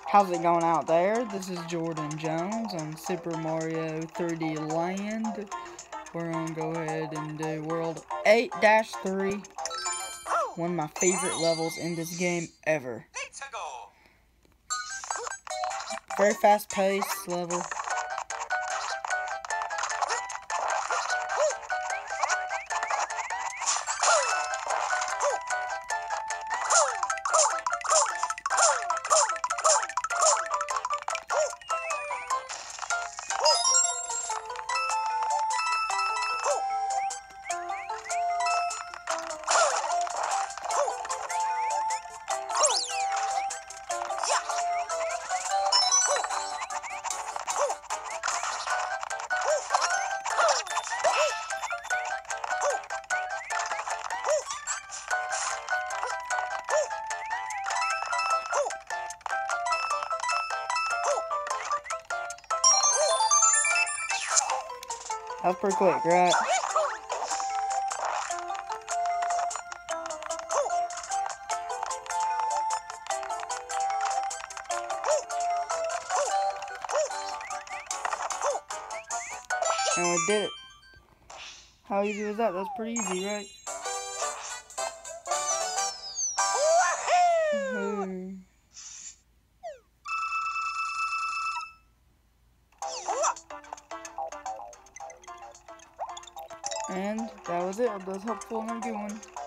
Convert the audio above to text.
How's it going out there? This is Jordan Jones on Super Mario 3D Land. We're gonna go ahead and do World 8-3. One of my favorite levels in this game ever. Very fast-paced level. That was pretty quick, right? And we did it. How easy was that? That was pretty easy, right? And that was it. I hope that was helpful and a good one.